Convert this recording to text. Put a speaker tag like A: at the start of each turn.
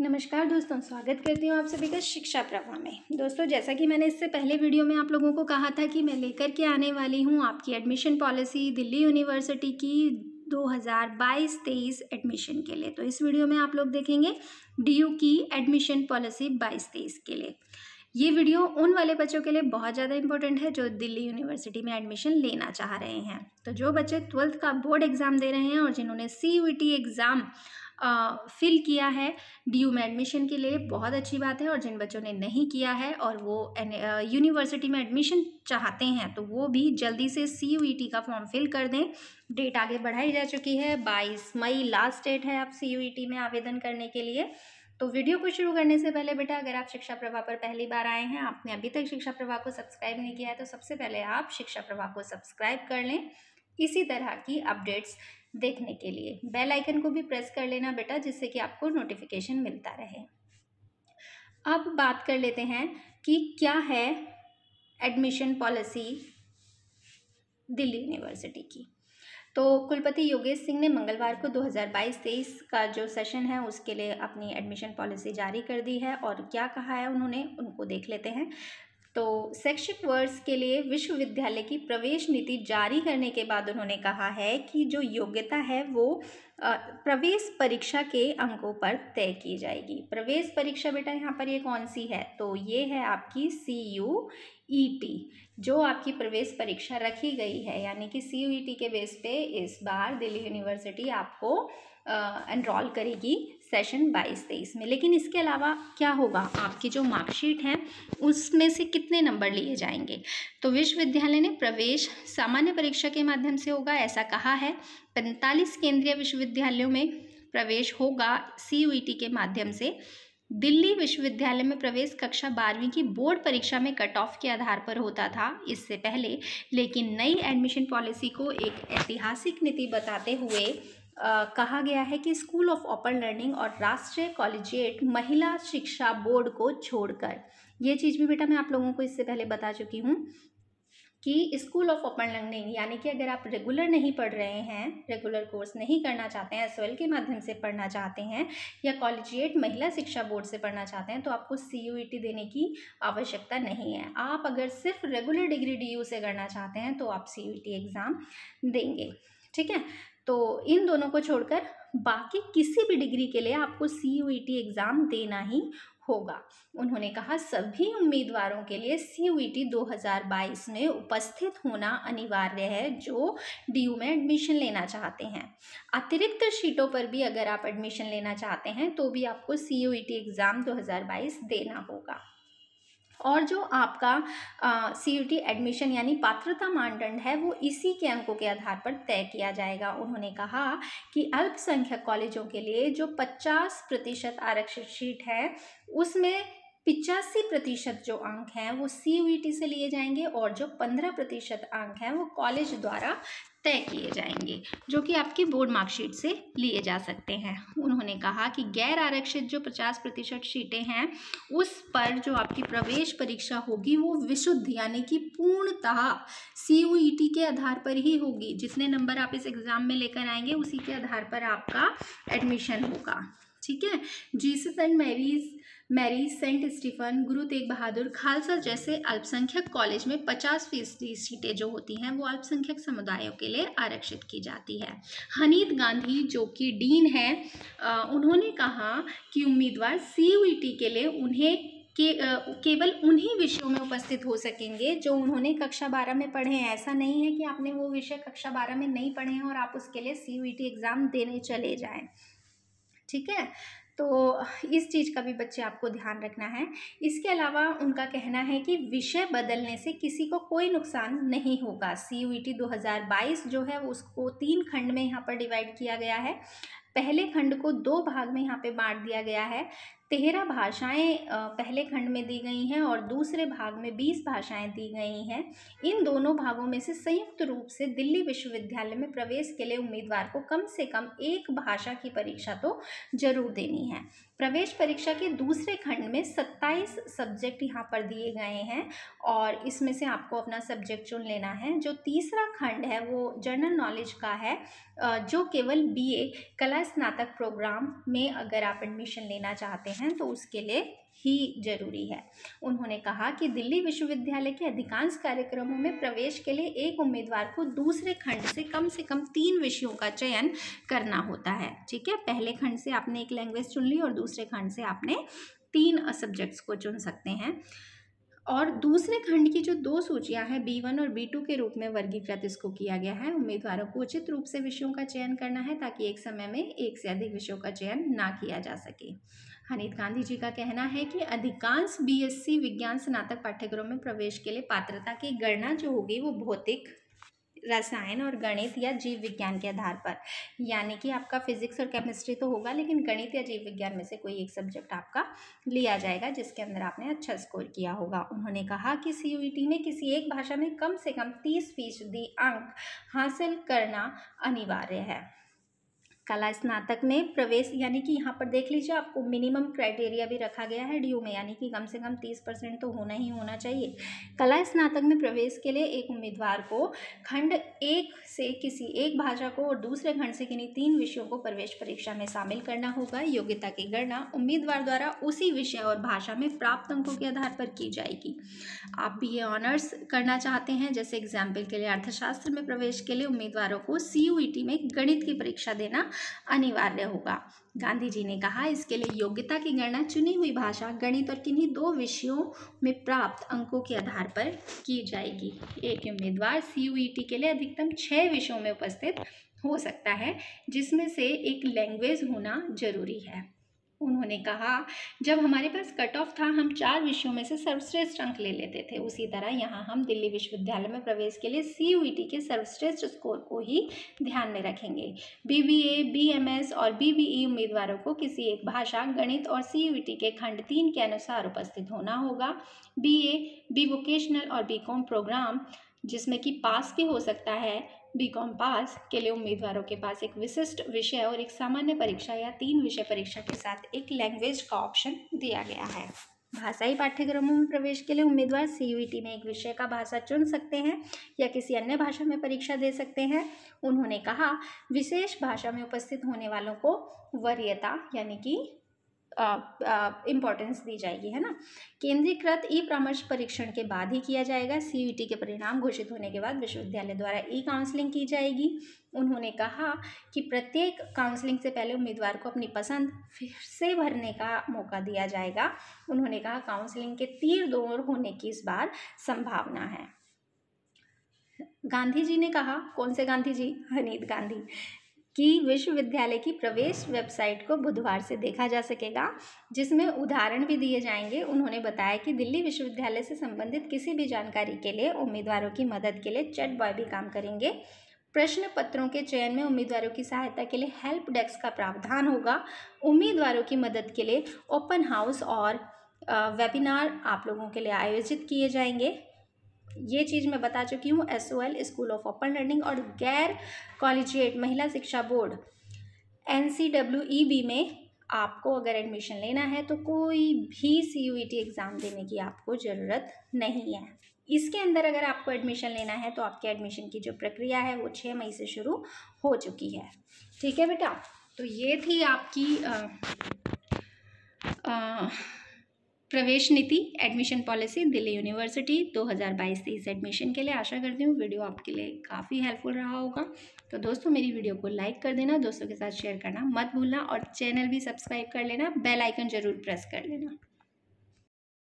A: नमस्कार दोस्तों, स्वागत करती हूँ आप सभी का शिक्षा प्रवाह में। दोस्तों, जैसा कि मैंने इससे पहले वीडियो में आप लोगों को कहा था कि मैं लेकर के आने वाली हूँ आपकी एडमिशन पॉलिसी दिल्ली यूनिवर्सिटी की 2022-23 एडमिशन के लिए। तो इस वीडियो में आप लोग देखेंगे डीयू की एडमिशन पॉलिसी 22-23 के लिए। ये वीडियो उन वाले बच्चों के लिए बहुत ज़्यादा इंपॉर्टेंट है जो दिल्ली यूनिवर्सिटी में एडमिशन लेना चाह रहे हैं। तो जो बच्चे 12th का बोर्ड एग्ज़ाम दे रहे हैं और जिन्होंने CUET एग्ज़ाम फिल किया है डीयू में एडमिशन के लिए, बहुत अच्छी बात है। और जिन बच्चों ने नहीं किया है और वो यूनिवर्सिटी में एडमिशन चाहते हैं तो वो भी जल्दी से CUET का फॉर्म फिल कर दें। डेट आगे बढ़ाई जा चुकी है, 22 मई लास्ट डेट है आप CUET में आवेदन करने के लिए। तो वीडियो को शुरू करने से पहले बेटा, अगर आप शिक्षा प्रवाह पर पहली बार आए हैं, आपने अभी तक शिक्षा प्रवाह को सब्सक्राइब नहीं किया है, तो सबसे पहले आप शिक्षा प्रवाह को सब्सक्राइब कर लें इसी तरह की अपडेट्स देखने के लिए। बेल आइकन को भी प्रेस कर लेना बेटा, जिससे कि आपको नोटिफिकेशन मिलता रहे। अब बात कर लेते हैं कि क्या है एडमिशन पॉलिसी दिल्ली यूनिवर्सिटी की। तो कुलपति योगेश सिंह ने मंगलवार को 2022-23 का जो सेशन है उसके लिए अपनी एडमिशन पॉलिसी जारी कर दी है। और क्या कहा है उन्होंने, उनको देख लेते हैं। तो शैक्षिक वर्ष के लिए विश्वविद्यालय की प्रवेश नीति जारी करने के बाद उन्होंने कहा है कि जो योग्यता है वो प्रवेश परीक्षा के अंकों पर तय की जाएगी। प्रवेश परीक्षा बेटा यहाँ पर ये कौन सी है, तो ये है आपकी CUET, जो आपकी प्रवेश परीक्षा रखी गई है। यानी कि CUET के बेस पे इस बार दिल्ली यूनिवर्सिटी आपको एनरोल करेगी सेशन 22-23 में। लेकिन इसके अलावा क्या होगा, आपकी जो मार्कशीट है उसमें से कितने नंबर लिए जाएंगे। तो विश्वविद्यालय ने प्रवेश सामान्य परीक्षा के माध्यम से होगा, ऐसा कहा है। 45 केंद्रीय विश्वविद्यालयों में प्रवेश होगा CUET के माध्यम से। दिल्ली विश्वविद्यालय में प्रवेश कक्षा 12वीं की बोर्ड परीक्षा में कट ऑफ के आधार पर होता था इससे पहले, लेकिन नई एडमिशन पॉलिसी को एक ऐतिहासिक नीति बताते हुए कहा गया है कि स्कूल ऑफ ओपन लर्निंग और राष्ट्रीय कॉलेजिएट महिला शिक्षा बोर्ड को छोड़कर, ये चीज़ भी बेटा मैं आप लोगों को इससे पहले बता चुकी हूँ कि स्कूल ऑफ ओपन लर्निंग यानी कि अगर आप रेगुलर नहीं पढ़ रहे हैं, रेगुलर कोर्स नहीं करना चाहते हैं, SOL के माध्यम से पढ़ना चाहते हैं या कॉलेजिएट महिला शिक्षा बोर्ड से पढ़ना चाहते हैं, तो आपको CUET देने की आवश्यकता नहीं है। आप अगर सिर्फ रेगुलर डिग्री DU से करना चाहते हैं तो आप CUET एग्ज़ाम देंगे, ठीक है। तो इन दोनों को छोड़कर बाकी किसी भी डिग्री के लिए आपको CUET एग्ज़ाम देना ही होगा। उन्होंने कहा सभी उम्मीदवारों के लिए CUET 2022 में उपस्थित होना अनिवार्य है जो DU में एडमिशन लेना चाहते हैं। अतिरिक्त सीटों पर भी अगर आप एडमिशन लेना चाहते हैं तो भी आपको CUET एग्ज़ाम 2022 देना होगा। और जो आपका CUET एडमिशन यानी पात्रता मानदंड है वो इसी के अंकों के आधार पर तय किया जाएगा। उन्होंने कहा कि अल्पसंख्यक कॉलेजों के लिए जो 50% आरक्षित सीट है उसमें 85% जो अंक हैं वो CUET से लिए जाएंगे और जो 15% अंक हैं वो कॉलेज द्वारा तय किए जाएंगे, जो कि आपकी बोर्ड मार्कशीट से लिए जा सकते हैं। उन्होंने कहा कि गैर आरक्षित जो 50% सीटें हैं उस पर जो आपकी प्रवेश परीक्षा होगी वो विशुद्ध यानी कि पूर्णतः CUET के आधार पर ही होगी। जितने नंबर आप इस एग्ज़ाम में लेकर आएंगे उसी के आधार पर आपका एडमिशन होगा, ठीक है। Jesus and Mary, saint Stephen, Guru Tegh बहादुर, खालसा जैसे अल्पसंख्यक कॉलेज में 50% सीटें जो होती हैं वो अल्पसंख्यक समुदायों के लिए आरक्षित की जाती है। हनीत गांधी जो कि डीन है, उन्होंने कहा कि उम्मीदवार CUET के लिए उन्हें केवल उन्हीं विषयों में उपस्थित हो सकेंगे जो उन्होंने कक्षा 12 में पढ़े हैं। ऐसा नहीं है कि आपने वो विषय कक्षा 12 में नहीं पढ़े हैं और आप उसके लिए CUET एग्ज़ाम देने चले जाएं, ठीक है। तो इस चीज़ का भी बच्चे आपको ध्यान रखना है। इसके अलावा उनका कहना है कि विषय बदलने से किसी को कोई नुकसान नहीं होगा। CUET 2022 जो है उसको 3 खंड में यहाँ पर डिवाइड किया गया है। पहले खंड को 2 भाग में यहाँ पे बांट दिया गया है। 13 भाषाएं पहले खंड में दी गई हैं और दूसरे भाग में 20 भाषाएं दी गई हैं। इन दोनों भागों में से संयुक्त रूप से दिल्ली विश्वविद्यालय में प्रवेश के लिए उम्मीदवार को कम से कम एक भाषा की परीक्षा तो जरूर देनी है। प्रवेश परीक्षा के दूसरे खंड में 27 सब्जेक्ट यहाँ पर दिए गए हैं और इसमें से आपको अपना सब्जेक्ट चुन लेना है। जो तीसरा खंड है वो जनरल नॉलेज का है, जो केवल BA कला स्नातक प्रोग्राम में अगर आप एडमिशन लेना चाहते हैं तो उसके लिए ही जरूरी है। उन्होंने कहा कि दिल्ली विश्वविद्यालय के अधिकांश कार्यक्रमों में प्रवेश के लिए एक उम्मीदवार को दूसरे खंड से कम 3 विषयों का चयन करना होता है। ठीक है, पहले खंड से आपने एक लैंग्वेज चुन ली और दूसरे खंड से आपने 3 सब्जेक्ट्स को चुन सकते हैं। और दूसरे खंड की जो 2 सूचियां हैं B1 और B2 के रूप में वर्गीकृत इसको किया गया है। उम्मीदवारों को उचित रूप से विषयों का चयन करना है ताकि एक समय में एक से अधिक विषयों का चयन ना किया जा सके। हनीत गांधी जी का कहना है कि अधिकांश BSc विज्ञान स्नातक पाठ्यक्रम में प्रवेश के लिए पात्रता की गणना जो होगी वो भौतिक, रसायन और गणित या जीव विज्ञान के आधार पर, यानी कि आपका फिजिक्स और केमिस्ट्री तो होगा लेकिन गणित या जीव विज्ञान में से कोई एक सब्जेक्ट आपका लिया जाएगा जिसके अंदर आपने अच्छा स्कोर किया होगा। उन्होंने कहा कि CUET में किसी एक भाषा में कम से कम 30% अंक हासिल करना अनिवार्य है। कला स्नातक में प्रवेश, यानी कि यहाँ पर देख लीजिए आपको मिनिमम क्राइटेरिया भी रखा गया है DU में, यानी कि कम से कम 30% तो होना ही होना चाहिए। कला स्नातक में प्रवेश के लिए एक उम्मीदवार को खंड 1 से किसी एक भाषा को और दूसरे खंड से किन्हीं 3 विषयों को प्रवेश परीक्षा में शामिल करना होगा। योग्यता की गणना उम्मीदवार द्वारा उसी विषय और भाषा में प्राप्त अंकों के आधार पर की जाएगी। आप BA ऑनर्स करना चाहते हैं, जैसे एग्जाम्पल के लिए अर्थशास्त्र में प्रवेश के लिए उम्मीदवारों को CUET में गणित की परीक्षा देना अनिवार्य होगा। गांधी जी ने कहा इसके लिए योग्यता की गणना चुनी हुई भाषा, गणित और किन्हीं 2 विषयों में प्राप्त अंकों के आधार पर की जाएगी। एक उम्मीदवार CUET के लिए अधिकतम 6 विषयों में उपस्थित हो सकता है, जिसमें से एक लैंग्वेज होना जरूरी है। उन्होंने कहा जब हमारे पास कट ऑफ था हम 4 विषयों में से सर्वश्रेष्ठ अंक ले लेते थे, उसी तरह यहाँ हम दिल्ली विश्वविद्यालय में प्रवेश के लिए CUET के सर्वश्रेष्ठ स्कोर को ही ध्यान में रखेंगे। BBA, BMS और BBE उम्मीदवारों को किसी एक भाषा, गणित और CUET के खंड 3 के अनुसार उपस्थित होना होगा। BA, B वोकेशनल और BCom प्रोग्राम जिसमें कि पास भी हो सकता है, BCom पास के लिए उम्मीदवारों के पास एक विशिष्ट विषय और एक सामान्य परीक्षा या 3 विषय परीक्षा के साथ एक लैंग्वेज का ऑप्शन दिया गया है। भाषाई पाठ्यक्रमों में प्रवेश के लिए उम्मीदवार CUET में एक विषय का भाषा चुन सकते हैं या किसी अन्य भाषा में परीक्षा दे सकते हैं। उन्होंने कहा विशेष भाषा में उपस्थित होने वालों को वरीयता यानी कि इम्पोर्टेंस दी जाएगी, है ना। केंद्रीकृत परामर्श परीक्षण के बाद ही किया जाएगा। CUET के परिणाम घोषित होने के बाद विश्वविद्यालय द्वारा काउंसलिंग की जाएगी। उन्होंने कहा कि प्रत्येक काउंसलिंग से पहले उम्मीदवार को अपनी पसंद फिर से भरने का मौका दिया जाएगा। उन्होंने कहा काउंसलिंग के तीर दौर होने की इस बार संभावना है। गांधी जी ने कहा, कौन से गांधी जी? हनीत गांधी, कि विश्वविद्यालय की प्रवेश वेबसाइट को बुधवार से देखा जा सकेगा, जिसमें उदाहरण भी दिए जाएंगे। उन्होंने बताया कि दिल्ली विश्वविद्यालय से संबंधित किसी भी जानकारी के लिए उम्मीदवारों की मदद के लिए चैट बॉय भी काम करेंगे। प्रश्न पत्रों के चयन में उम्मीदवारों की सहायता के लिए हेल्प डेस्क का प्रावधान होगा। उम्मीदवारों की मदद के लिए ओपन हाउस और वेबिनार आप लोगों के लिए आयोजित किए जाएंगे। ये चीज़ मैं बता चुकी हूँ। SOL school of open learning और गैर कॉलेजिएट महिला शिक्षा बोर्ड NCWEB में आपको अगर एडमिशन लेना है तो कोई भी CUET एग्ज़ाम देने की आपको ज़रूरत नहीं है। इसके अंदर अगर आपको एडमिशन लेना है तो आपके एडमिशन की जो प्रक्रिया है वो 6 मई से शुरू हो चुकी है। ठीक है बेटा, तो ये थी आपकी प्रवेश नीति admission policy Delhi university 2022-23 admission के लिए। आशा करती हूँ वीडियो आपके लिए काफ़ी हेल्पफुल रहा होगा। तो दोस्तों मेरी वीडियो को लाइक कर देना, दोस्तों के साथ शेयर करना मत भूलना और चैनल भी सब्सक्राइब कर लेना, बेल आइकन ज़रूर प्रेस कर लेना।